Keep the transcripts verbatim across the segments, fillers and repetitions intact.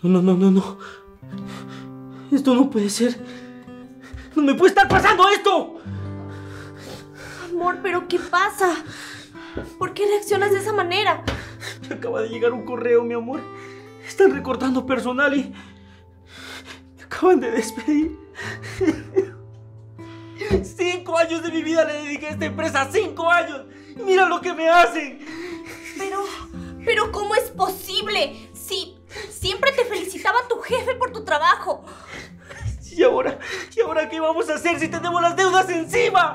No, no, no, no, no. Esto no puede ser. ¡No me puede estar pasando esto! Amor, ¿pero qué pasa? ¿Por qué reaccionas de esa manera? Me acaba de llegar un correo, mi amor. Están recortando personal y... me acaban de despedir. Cinco años de mi vida le dediqué a esta empresa. ¡Cinco años! Y mira lo que me hacen. Pero... ¿Pero cómo es posible? Sí, siempre te felicitaba tu jefe por tu trabajo. ¿Y ahora? ¿Y ahora qué vamos a hacer si tenemos las deudas encima?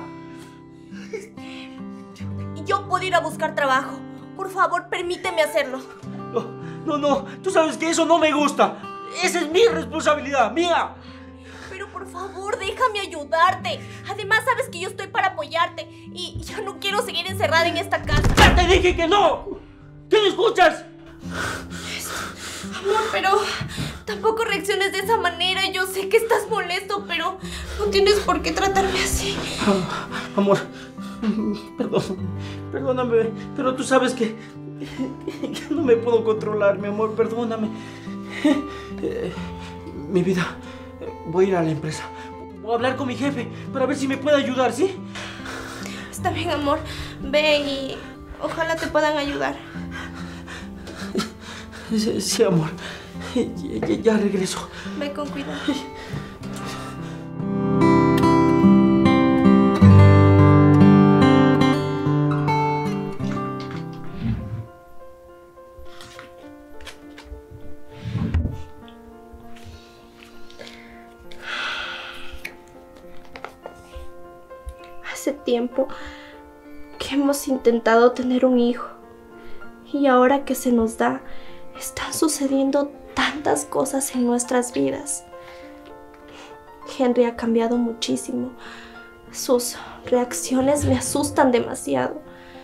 Yo puedo ir a buscar trabajo. Por favor, permíteme hacerlo. No, no, no. Tú sabes que eso no me gusta. Esa es mi responsabilidad, mía. Pero por favor, déjame ayudarte. Además, sabes que yo estoy para apoyarte. Y yo no quiero seguir encerrada en esta casa. ¡Ya te dije que no! ¿Qué me escuchas? Amor, pero tampoco reacciones de esa manera. Yo sé que estás molesto, pero no tienes por qué tratarme así. Amor, perdón, perdóname, pero tú sabes que, que no me puedo controlar, mi amor, perdóname. Eh, mi vida, voy a ir a la empresa. Voy a hablar con mi jefe para ver si me puede ayudar, ¿sí? Está bien, amor. Ve y ojalá te puedan ayudar. Sí, sí, amor. Ya, ya, ya regreso. Ve con cuidado. Hace tiempo que hemos intentado tener un hijo. Y ahora que se nos da, están sucediendo tantas cosas en nuestras vidas. Henry ha cambiado muchísimo. Sus reacciones me asustan demasiado.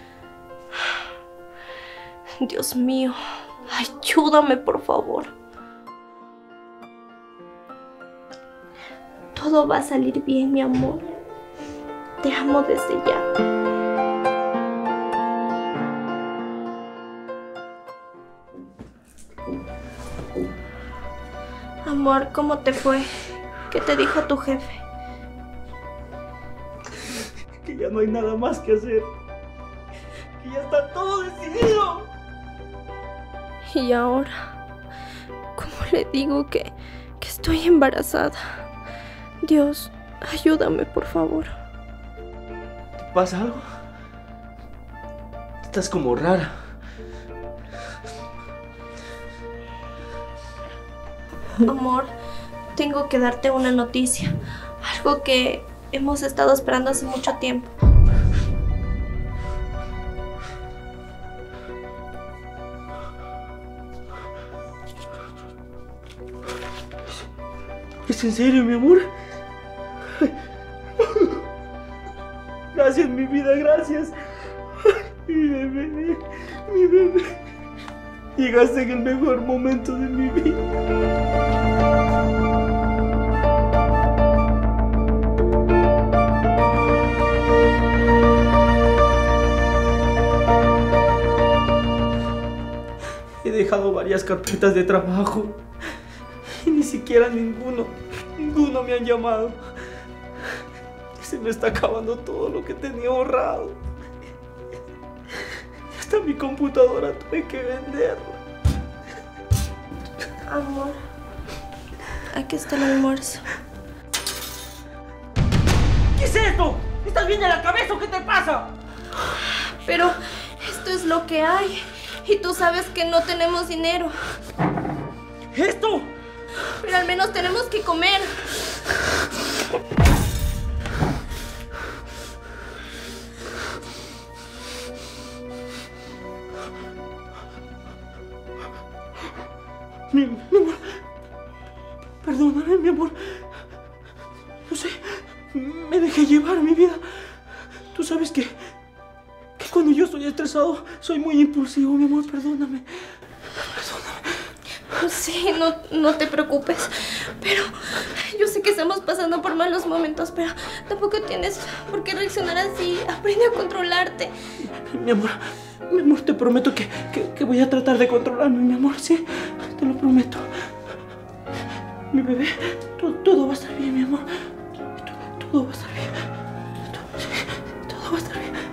Dios mío, ayúdame por favor. Todo va a salir bien, mi amor. Te amo desde ya. Amor, ¿cómo te fue? ¿Qué te dijo tu jefe? Que ya no hay nada más que hacer. Que ya está todo decidido. Y ahora, ¿cómo le digo que, que estoy embarazada? Dios, ayúdame, por favor. ¿Te pasa algo? Estás como rara. Amor, tengo que darte una noticia. Algo que hemos estado esperando hace mucho tiempo. ¿Es en serio, mi amor? Gracias, mi vida, gracias. Mi bebé, mi, mi bebé. Llegaste en el mejor momento de mi vida. He dejado varias carpetas de trabajo y ni siquiera ninguno, ninguno me han llamado. Se me está acabando todo lo que tenía ahorrado. Y hasta mi computadora tuve que venderla. Amor, aquí está el almuerzo. ¿Qué es esto? ¿Estás bien de la cabeza o qué te pasa? Pero esto es lo que hay. Y tú sabes que no tenemos dinero. ¿Esto? Pero al menos tenemos que comer. Mi, mi amor, perdóname, mi amor. No sé, me dejé llevar, mi vida. Tú sabes que, que cuando yo estoy estresado soy muy impulsivo, mi amor, perdóname. Perdóname. Sí, no, no te preocupes. Pero yo sé que estamos pasando por malos momentos, pero tampoco tienes por qué reaccionar así. Aprende a controlarte. Mi amor, mi amor, te prometo que, que, que voy a tratar de controlarme, mi amor, ¿sí? Te lo prometo. Mi bebé, todo, todo va a estar bien, mi amor. Todo, todo va a estar bien. Todo, todo va a estar bien.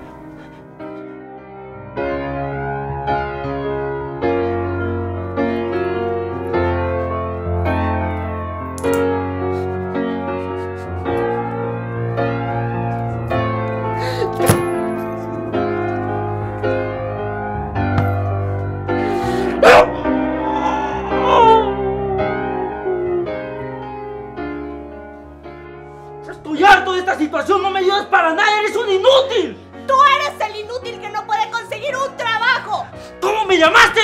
Estoy harto de esta situación, no me ayudas para nada, eres un inútil. Tú eres el inútil que no puede conseguir un trabajo. ¿Cómo me llamaste?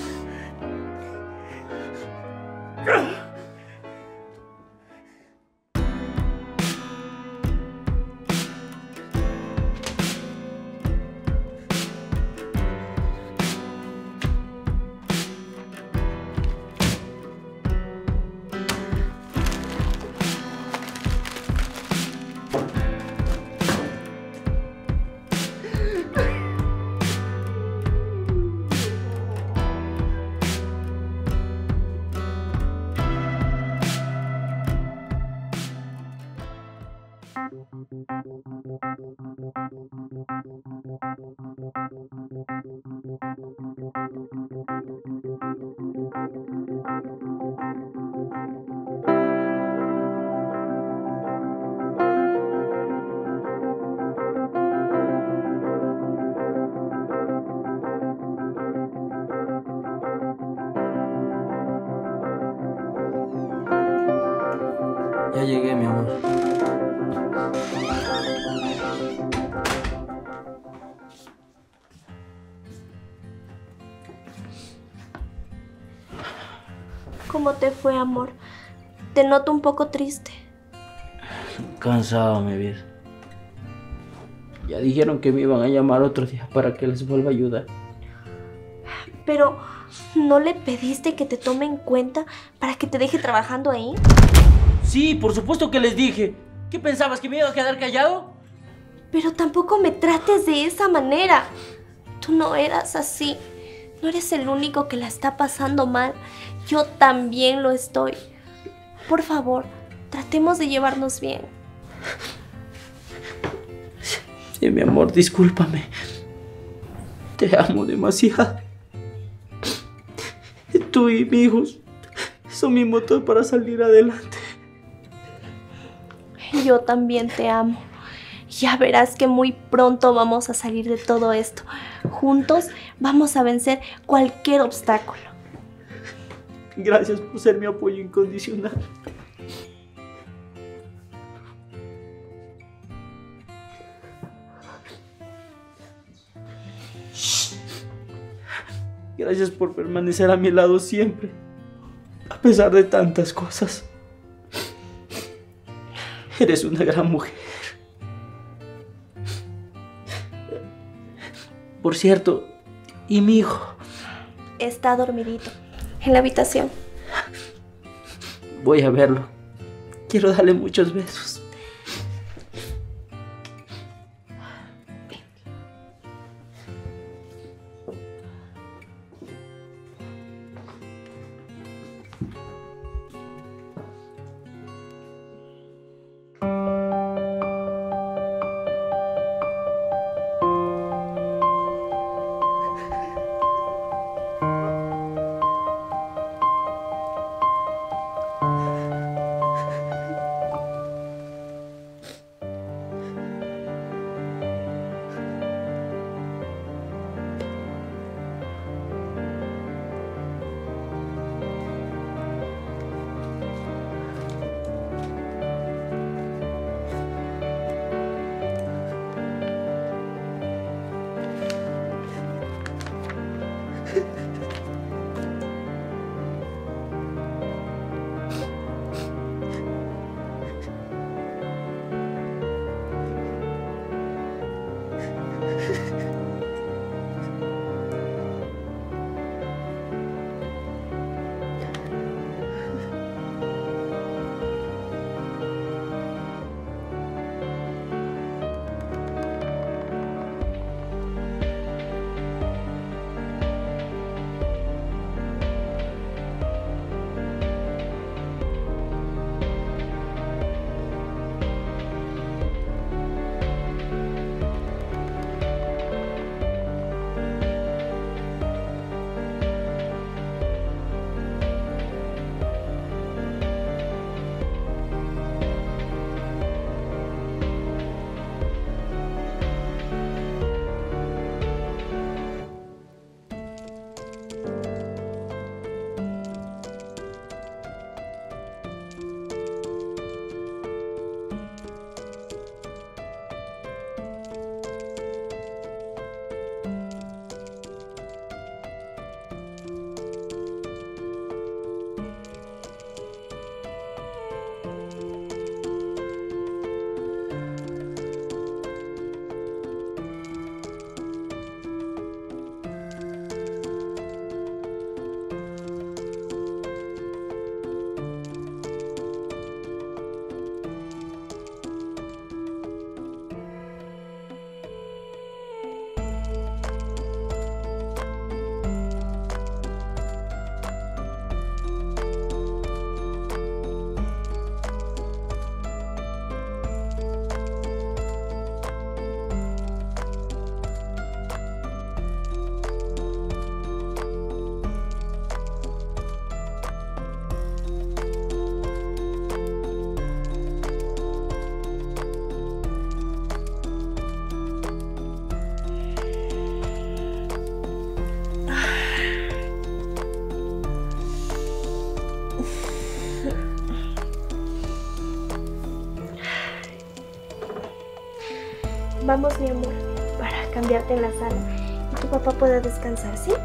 Ya llegué, mi amor. ¿Cómo te fue, amor? Te noto un poco triste. Cansado, mi vida. Ya dijeron que me iban a llamar otro día para que les vuelva a ayudar. Pero, ¿no le pediste que te tome en cuenta para que te deje trabajando ahí? Sí, por supuesto que les dije. ¿Qué pensabas, que me iba a quedar callado? Pero tampoco me trates de esa manera. Tú no eras así. No eres el único que la está pasando mal. Yo también lo estoy. Por favor, tratemos de llevarnos bien. Sí, mi amor, discúlpame. Te amo demasiado. Tú y mi hijos son mi motor para salir adelante. Yo también te amo. Ya verás que muy pronto vamos a salir de todo esto. Juntos vamos a vencer cualquier obstáculo. Gracias por ser mi apoyo incondicional. Gracias por permanecer a mi lado siempre, a pesar de tantas cosas. Eres una gran mujer. Por cierto, ¿y mi hijo? Está dormidito en la habitación. Voy a verlo. Quiero darle muchos besos. Vamos, mi amor, para cambiarte en la sala y tu papá pueda descansar, ¿sí?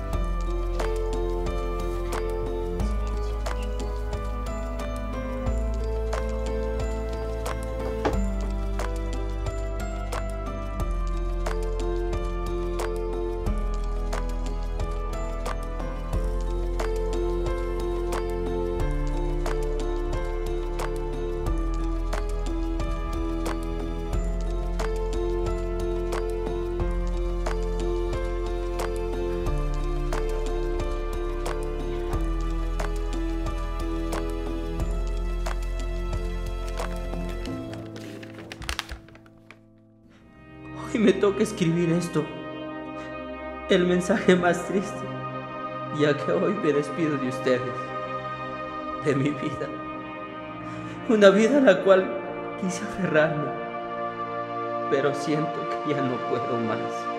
Hoy me toca escribir esto, el mensaje más triste, ya que hoy me despido de ustedes, de mi vida. Una vida a la cual quise aferrarme, pero siento que ya no puedo más.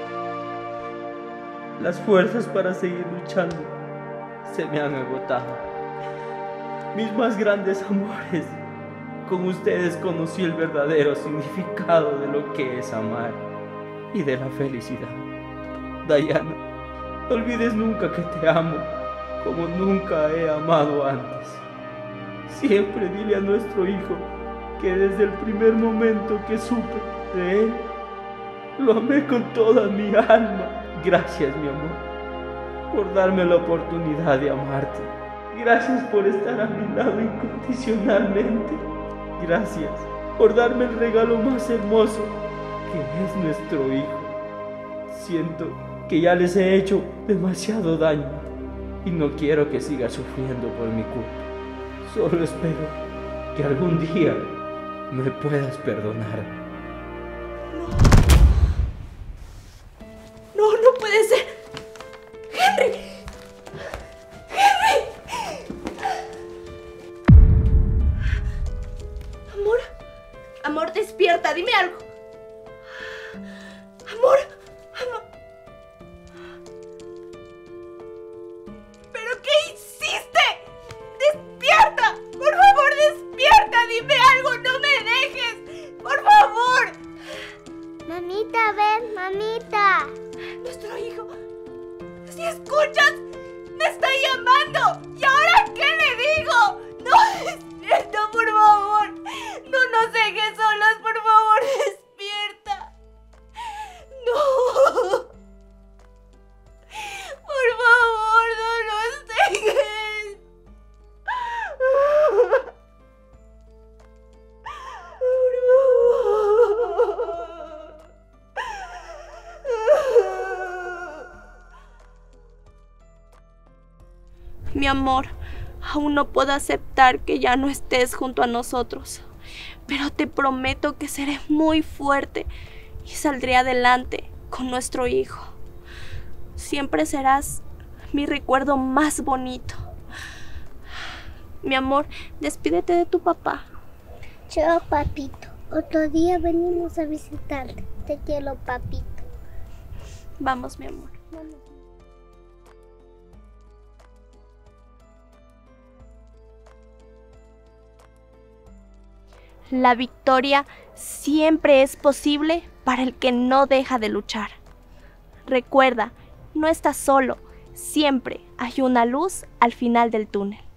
Las fuerzas para seguir luchando se me han agotado. Mis más grandes amores, con ustedes conocí el verdadero significado de lo que es amar y de la felicidad. Dayana, no olvides nunca que te amo como nunca he amado antes. Siempre dile a nuestro hijo que desde el primer momento que supe de él, lo amé con toda mi alma. Gracias, mi amor, por darme la oportunidad de amarte. Gracias por estar a mi lado incondicionalmente. Gracias por darme el regalo más hermoso, que es nuestro hijo. Siento que ya les he hecho demasiado daño y no quiero que siga sufriendo por mi culpa. Solo espero que algún día me puedas perdonar. No, no, no puede ser. Henry. Henry. Amor. Amor, despierta, dime algo. Amor. Amor. ¿Pero qué hiciste? ¡Despierta! ¡Por favor, despierta! ¡Dime algo! ¡No me dejes! ¡Por favor! Mamita, ven, mamita. Nuestro hijo. ¿Sí escuchas? ¡Me está llamando! ¿Y ahora qué le digo? ¡No, despierta, por favor! ¡No nos dejes solas, por favor! ¡Despierta! ¡No! ¡Por favor, no nos dejes! Mi amor, aún no puedo aceptar que ya no estés junto a nosotros, pero te prometo que seré muy fuerte y saldré adelante con nuestro hijo. Siempre serás mi recuerdo más bonito. Mi amor, despídete de tu papá. Chao, papito. Otro día venimos a visitarte. Te quiero, papito. Vamos, mi amor. Vamos. La victoria siempre es posible para el que no deja de luchar. Recuerda, no estás solo, siempre hay una luz al final del túnel.